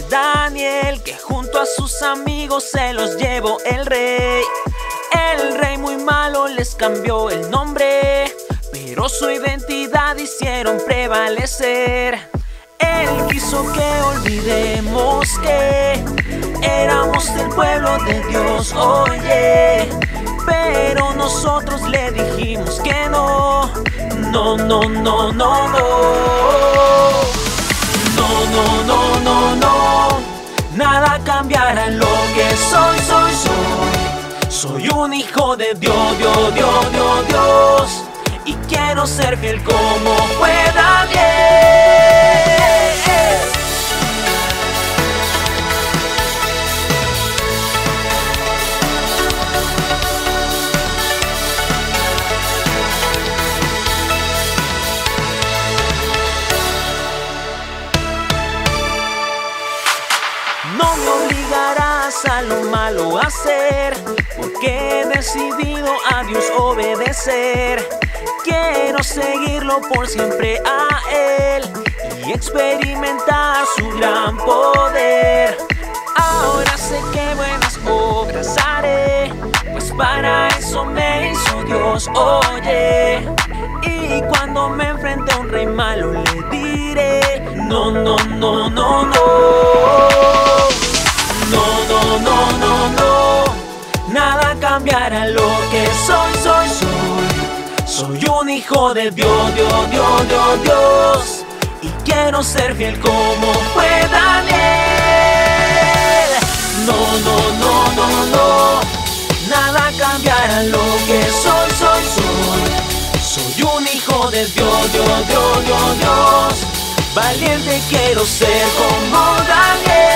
Daniel, que junto a sus amigos se los llevó el rey. El rey muy malo les cambió el nombre, pero su identidad hicieron prevalecer. Él quiso que olvidemos que éramos el pueblo de Dios, oye. Pero nosotros le dijimos que no. No, no, no, no, no. No, no, no, no, no. Nada cambiará en lo que soy. Soy un hijo de Dios, Dios. Y quiero ser fiel como fue Daniel. No me obligarás a lo malo hacer, porque he decidido a Dios obedecer. Quiero seguirlo por siempre a Él y experimentar su gran poder. Ahora sé que buenas obras haré, pues para eso me hizo Dios, oye. Y cuando me enfrente a un rey malo le diré: no, no, no, no, no. No, no, no, no, no. Nada cambiará lo que soy. Soy un hijo de Dios, Dios. Y quiero ser fiel como fue Daniel. No, no, no, no, no. Nada cambiará lo que soy. Soy un hijo de Dios, Dios. Valiente quiero ser como Daniel.